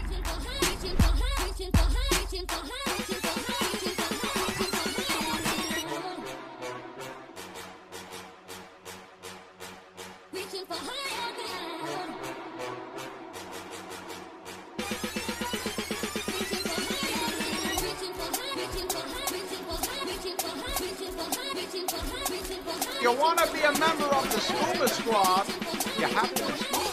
You want to be a member of the Scuba Squad, you have to be smart.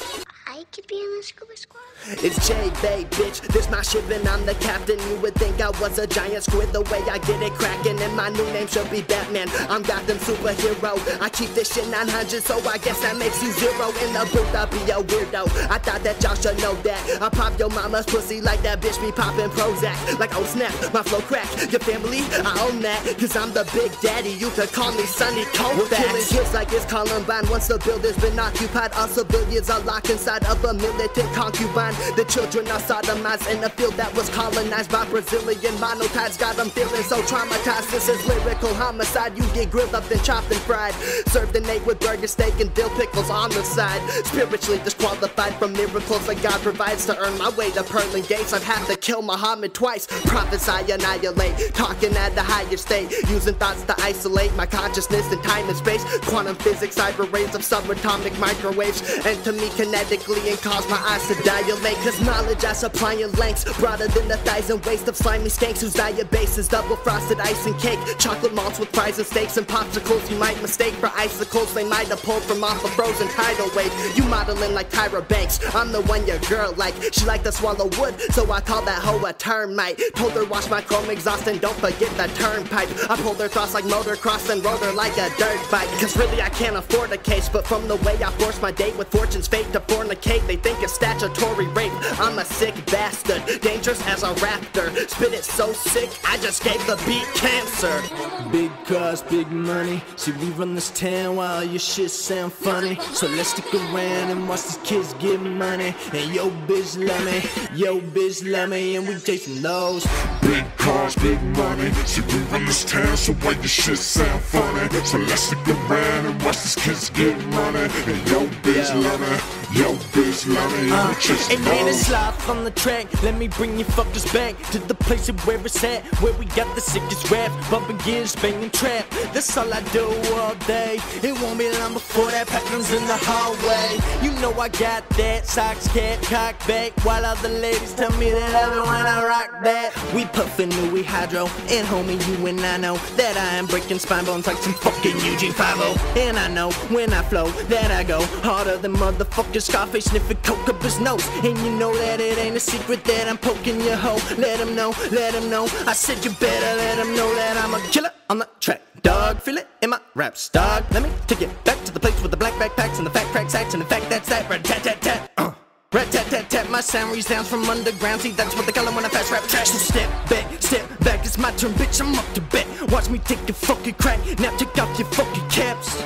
I could be in the Scuba Squad. It's J-Bay, bitch, this my ship and I'm the captain. You would think I was a giant squid the way I get it cracking. And my new name should be Batman, I'm Gotham superhero. I keep this shit 900, so I guess that makes you zero. In the booth, I'll be a weirdo, I thought that y'all should know that. I pop your mama's pussy like that bitch be popping Prozac. Like oh snap, my flow crack, your family, I own that. Cause I'm the big daddy, you could call me Sonny Colfax. We're killing kids like it's Columbine. Once the building's been occupied, all civilians are locked inside of a militant concubine. The children are sodomized in a field that was colonized by Brazilian monotides. Got them feeling so traumatized. This is lyrical homicide. You get grilled up and chopped and fried, served and ate with burger steak and dill pickles on the side. Spiritually disqualified from miracles that God provides. To earn my way to pearly gates, I'd have to kill Muhammad twice. Prophets I annihilate, talking at the higher state, using thoughts to isolate my consciousness in time and space. Quantum physics, cyber rays of subatomic microwaves enter me kinetically and cause my eyes to dilate. Cause knowledge I supply in lengths broader than the thighs and waist of slimy skanks whose diet base is double frosted ice and cake. Chocolate malts with fries and steaks and popsicles you might mistake for icicles they might have pulled from off a frozen tidal wave. You modeling like Tyra Banks, I'm the one your girl like. She like to swallow wood, so I call that hoe a termite. Told her wash my chrome exhaust and don't forget the turnpike. I pulled her cross like motocross and rode her like a dirt bike. Cause really I can't afford a case, but from the way I forced my date with fortune's fate to fornicate, they think it's statutory rape. I'm a sick bastard, dangerous as a raptor. Spit it so sick, I just gave the beat cancer. Big cars, big money. See, we run this town while your shit sound funny. So let's stick around and watch these kids get money. And yo bitch love me, yo bitch love me, and we chasing those. Big cars, big money. See, we run this town, so why your shit sound funny? So let's stick around and watch these kids get money. And yo bitch love me, yo bitch love me, and we chasing And man, it's those. live on the track. Let me bring you fuckers back to the place where it's at, where we got the sickest rap, bumping gears, banging trap. That's all I do all day. It won't be long before that pattern's in the hallway. You know I got that socks, cat, cock back, while other ladies tell me that I love it when I rock that. We puffin' new, we hydro, and homie, you and I know that I am breaking spine bones like some fucking Eugene 5-0. And I know when I flow that I go harder than motherfucking Scarface sniffing coke up his nose. And you know that it ain't a secret that I'm poking your hoe. Let him know, let him know. I said you better let him know that I'm a killer on the track. Dog, feel it in my raps, dog. Let me take it back to the place with the black backpacks and the fat crack sacks. And in fact, that's that. Rat-tat-tat-tat. Rat-tat-tat-tat, my sound resounds from underground. See, that's what they call it when I fast rap trash. So step back, it's my turn, bitch, I'm up to bat. Watch me take your fucking crack, now take off your fucking caps.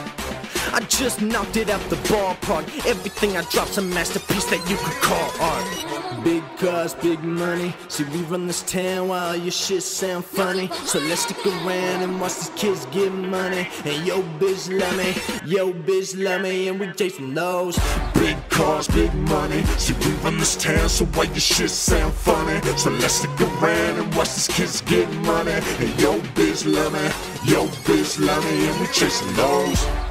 I just knocked it out the ballpark. Everything I drop's a masterpiece that you could call art. Big cars, big money. See, we run this town while your shit sound funny. So let's stick around and watch these kids get money. And yo bitch love me, yo bitch love me, and we chasing those. Big cars, big money. See, we run this town, so why your shit sound funny? So let's stick around and watch these kids get money. And yo bitch love me, yo bitch love me, and we chasing those.